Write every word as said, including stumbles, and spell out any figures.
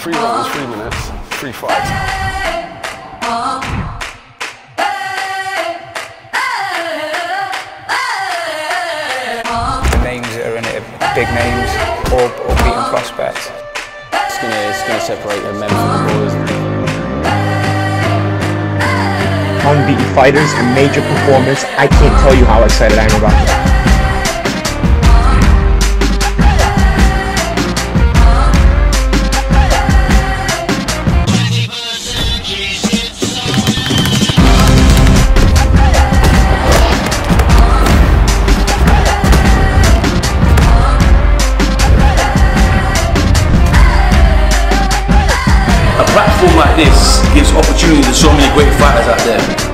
Three rounds, three minutes, three fights. The names that are in it are big names or, or beaten prospects. It's going to it's gonna separate the men from the boys. Unbeaten fighters and major performers. I can't tell you how excited I am about this. A platform like this gives opportunity to so many great fighters out there.